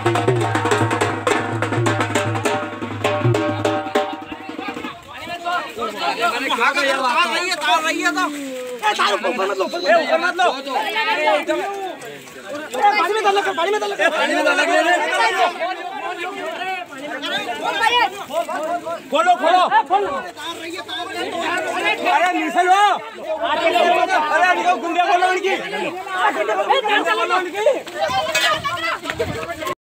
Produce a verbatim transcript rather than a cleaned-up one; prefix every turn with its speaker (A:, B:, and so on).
A: पानी में डाल पानी में डाल पानी में डाल खोलो खोलो अरे निकल लो अरे निकल गुंडे बोलो उनकी